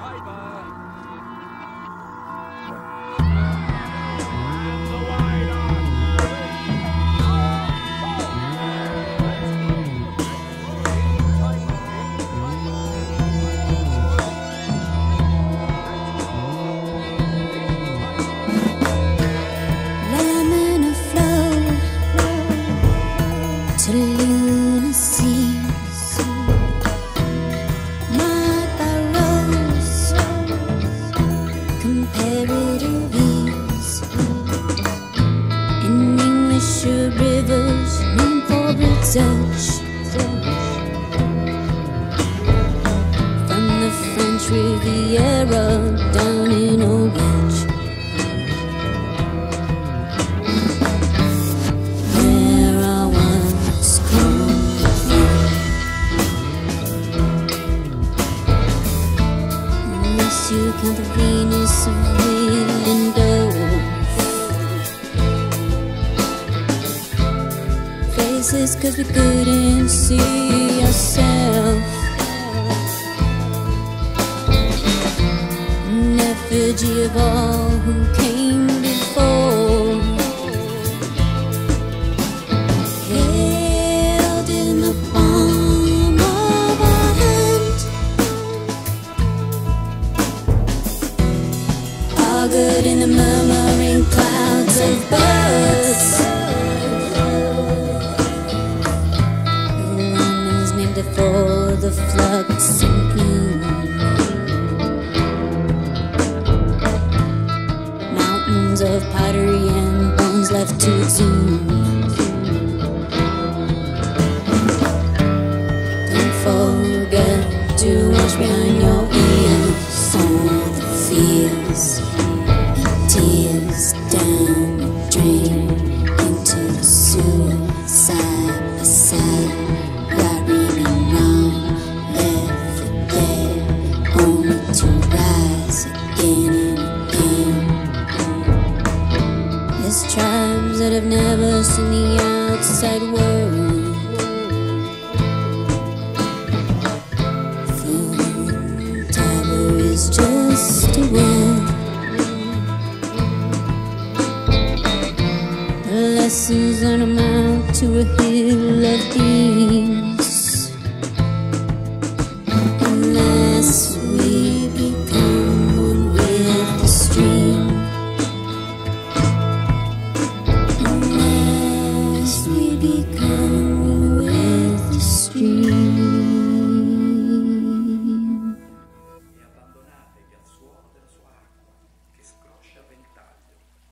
Tiber. To lunacy, marked by rose, comparative ease. In English rivers known for its touch, from the French Riviera down in Old Beach. You count the Venus of Willendorf faces, 'cause we couldn't see ourselves. An effigy of all who came before, held in the palm of our hand, good in the murmuring clouds of birds. The Romans named it for the flux and plume. Mountains of pottery and bones left to exhume. Don't forget to wash behind your ears all the fears. Tears down the drain into the sewer, side by side, riding around, left for dead, only to rise again and again. There's tribes that have never seen the outside world. For Tiber is just a word. Lessons on a mount to a hill of dreams, unless we become one with the stream, unless we become